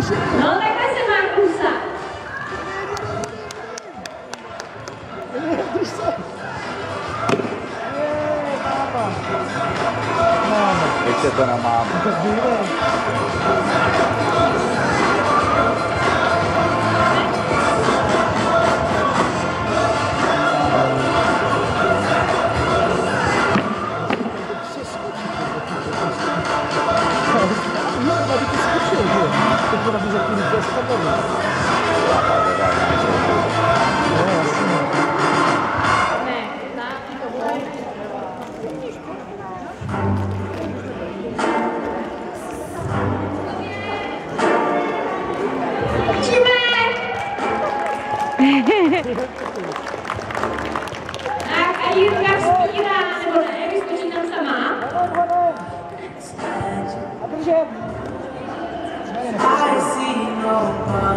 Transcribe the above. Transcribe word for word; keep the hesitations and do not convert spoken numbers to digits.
No takhle se má kusa. Jak se to na mámu? Tak a Jirka vzpírá, nebo ne, vyskočí tam sama. A držet! I see nobody.